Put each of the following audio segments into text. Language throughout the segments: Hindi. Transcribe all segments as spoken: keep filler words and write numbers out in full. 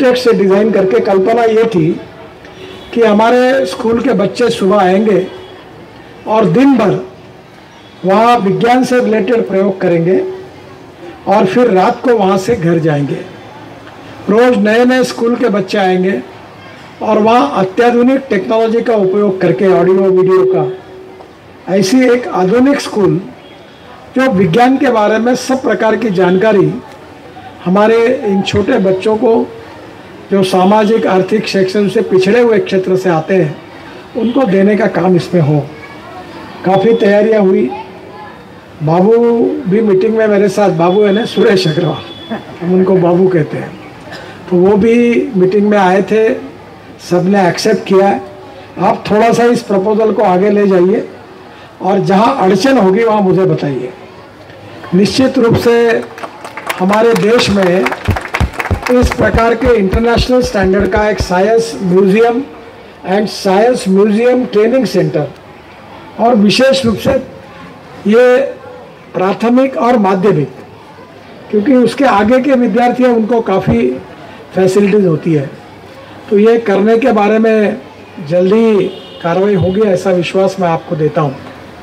आर्किटेक्ट से डिज़ाइन करके कल्पना ये थी कि हमारे स्कूल के बच्चे सुबह आएंगे और दिन भर वहाँ विज्ञान से रिलेटेड प्रयोग करेंगे और फिर रात को वहाँ से घर जाएंगे। रोज़ नए नए स्कूल के बच्चे आएंगे और वहाँ अत्याधुनिक टेक्नोलॉजी का उपयोग करके ऑडियो वीडियो का ऐसी एक आधुनिक स्कूल जो विज्ञान के बारे में सब प्रकार की जानकारी हमारे इन छोटे बच्चों को जो सामाजिक आर्थिक सेक्शन से पिछड़े हुए क्षेत्र से आते हैं उनको देने का काम इसमें हो। काफ़ी तैयारियां हुई। बाबू भी मीटिंग में मेरे साथ, बाबू है ना सुरेश अग्रवाल, हम उनको बाबू कहते हैं, तो वो भी मीटिंग में आए थे। सब ने एक्सेप्ट किया। आप थोड़ा सा इस प्रपोजल को आगे ले जाइए और जहाँ अड़चन होगी वहाँ मुझे बताइए। निश्चित रूप से हमारे देश में इस प्रकार के इंटरनेशनल स्टैंडर्ड का एक science museum and science museum training centre और विशेष रूप से ये प्राथमिक और माध्यमिक, क्योंकि उसके आगे के विद्यार्थी हैं उनको काफ़ी फैसिलिटीज़ होती है, तो ये करने के बारे में जल्दी कार्रवाई होगी ऐसा विश्वास मैं आपको देता हूँ।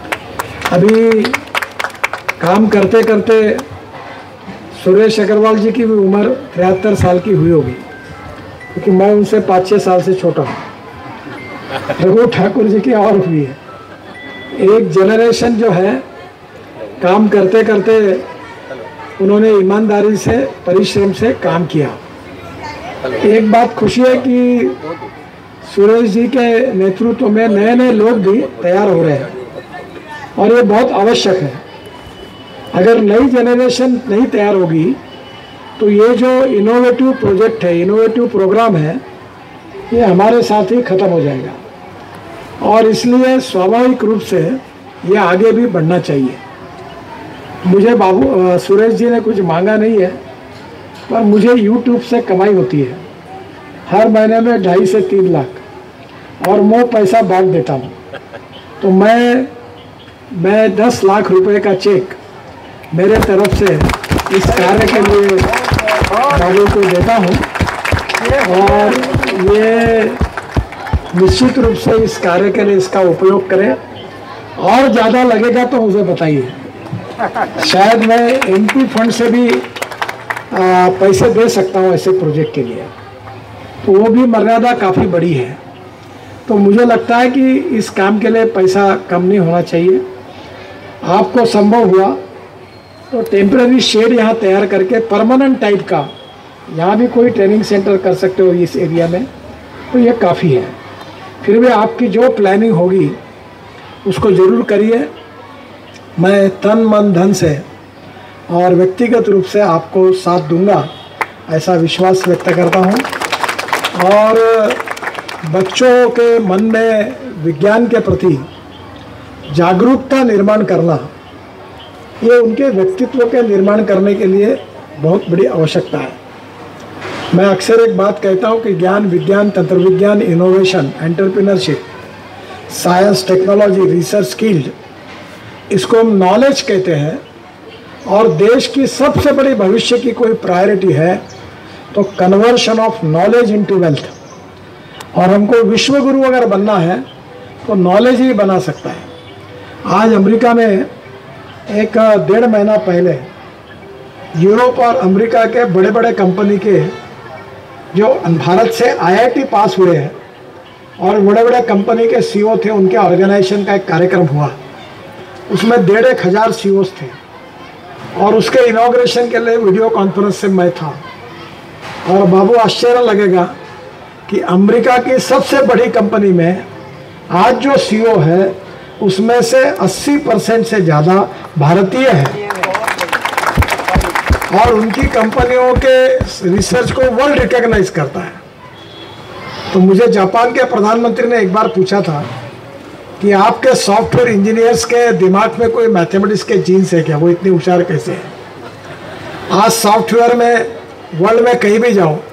अभी काम करते करते सुरेश अग्रवाल जी की भी उम्र तिहत्तर साल की हुई होगी, क्योंकि मैं उनसे पाँच छः साल से छोटा हूँ। रघु ठाकुर जी की और हुई है। एक जनरेशन जो है काम करते करते उन्होंने ईमानदारी से परिश्रम से काम किया। एक बात खुशी है कि सुरेश जी के नेतृत्व में नए नए लोग भी तैयार हो रहे हैं और ये बहुत आवश्यक है। अगर नई जनरेशन नहीं तैयार होगी तो ये जो इनोवेटिव प्रोजेक्ट है, इनोवेटिव प्रोग्राम है, ये हमारे साथ ही ख़त्म हो जाएगा और इसलिए स्वाभाविक रूप से ये आगे भी बढ़ना चाहिए। मुझे बाबू सुरेश जी ने कुछ मांगा नहीं है, पर मुझे यूट्यूब से कमाई होती है हर महीने में ढाई से तीन लाख और मैं पैसा बांट देता हूँ। तो मैं मैं दस लाख रुपए का चेक मेरे तरफ से इस कार्य के लिए बाबू को देता हूँ और ये निश्चित रूप से इस कार्य के लिए इसका उपयोग करें। और ज़्यादा लगेगा तो मुझे बताइए, शायद मैं एमपी फंड से भी आ, पैसे दे सकता हूँ ऐसे प्रोजेक्ट के लिए, तो वो भी मर्यादा काफ़ी बड़ी है। तो मुझे लगता है कि इस काम के लिए पैसा कम नहीं होना चाहिए। आपको संभव हुआ तो टेम्पररी शेड यहाँ तैयार करके परमानेंट टाइप का यहाँ भी कोई ट्रेनिंग सेंटर कर सकते हो इस एरिया में, तो ये काफ़ी है। फिर भी आपकी जो प्लानिंग होगी उसको ज़रूर करिए। मैं तन मन धन से और व्यक्तिगत रूप से आपको साथ दूंगा ऐसा विश्वास व्यक्त करता हूँ। और बच्चों के मन में विज्ञान के प्रति जागरूकता निर्माण करना, ये उनके व्यक्तित्व के निर्माण करने के लिए बहुत बड़ी आवश्यकता है। मैं अक्सर एक बात कहता हूँ कि ज्ञान, विज्ञान, तंत्र विज्ञान, innovation, entrepreneurship, science, technology, research, skilled, इसको हम नॉलेज कहते हैं। और देश की सबसे बड़ी भविष्य की कोई प्रायोरिटी है तो conversion of knowledge into wealth. और हमको विश्वगुरु अगर बनना है तो नॉलेज ही बना सकता है। आज अमेरिका में एक डेढ़ महीना पहले यूरोप और अमेरिका के बड़े बड़े कंपनी के जो भारत से आईआईटी पास हुए हैं और बड़े बड़े कंपनी के सीईओ थे, उनके ऑर्गेनाइजेशन का एक कार्यक्रम हुआ। उसमें डेढ़ एक हज़ार सीईओस थे और उसके इनॉग्रेशन के लिए वीडियो कॉन्फ्रेंस से मैं था। और बाबू आश्चर्य लगेगा कि अमेरिका की सबसे बड़ी कंपनी में आज जो सीईओ है उसमें से अस्सी परसेंट से ज़्यादा भारतीय है और उनकी कंपनियों के रिसर्च को वर्ल्ड रिकॉग्नाइज करता है। तो मुझे जापान के प्रधानमंत्री ने एक बार पूछा था कि आपके सॉफ्टवेयर इंजीनियर्स के दिमाग में कोई मैथमेटिक्स के जीन्स है क्या, वो इतनी होशियार कैसे है। आज सॉफ्टवेयर में वर्ल्ड में कहीं भी जाओ